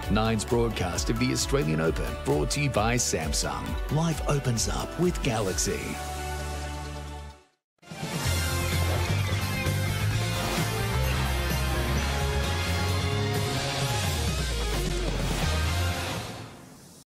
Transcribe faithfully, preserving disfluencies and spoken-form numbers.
Nine's broadcast of the Australian Open brought to you by Samsung. Life opens up with Galaxy.